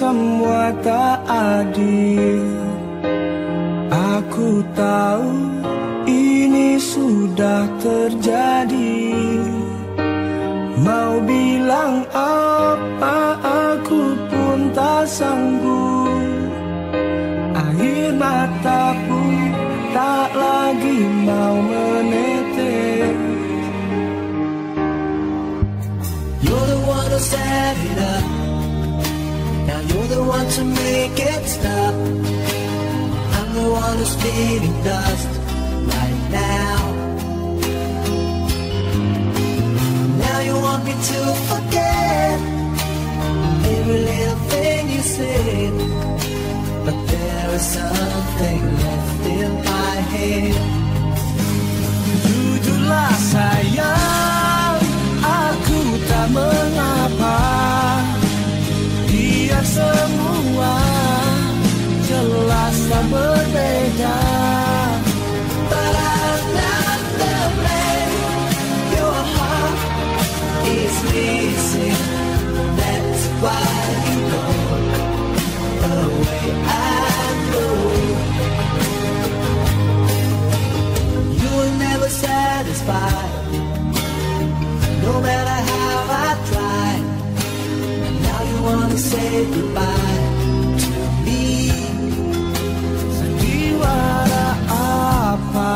semua tak adil. Aku tahu ini sudah terjadi. Mau bilang apa aku pun tak sanggup. Air mata pun tak lagi mau menetes. You're the one who set it up. Now you're the one to make it stop. I'm the one who's feeling dust right now. Now you want me to forget every little thing you said, but there is something left in my head. Jujurlah sayang, aku tak mengapa. Biar semua jelas tak berbeda. But I'm not the man your heart is missing. That's why you go away. I know you were never satisfied, no matter how I tried. And now you wanna say goodbye to me. Sandiwara apa?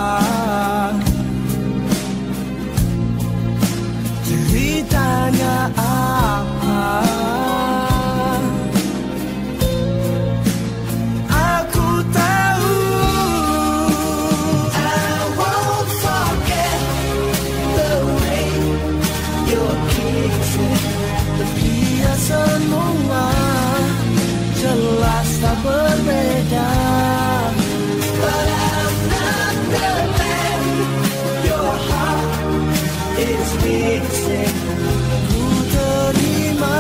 Ceritanya apa? Aku tahu I won't forget the way you're kissing. biar semua jelas tak berbeda. But I'm not the man your heart is missing. Ku terima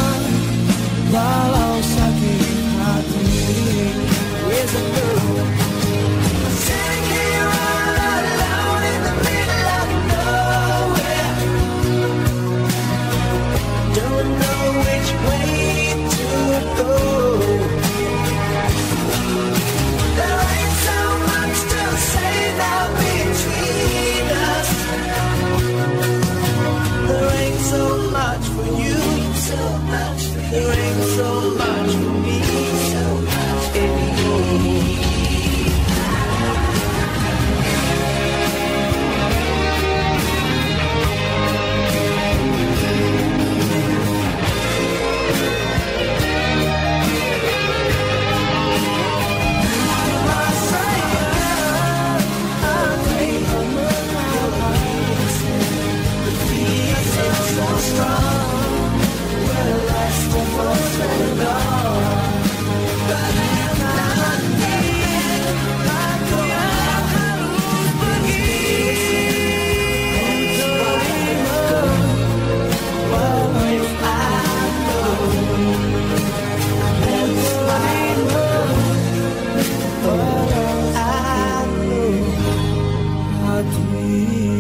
walau sakit hati. Where's the blue? Sitting here all alone in the middle of nowhere. Don't know which way to go. There ain't so much to say now between us. There ain't so much for you, so much. There ain't so much for me, so much anymore. Hati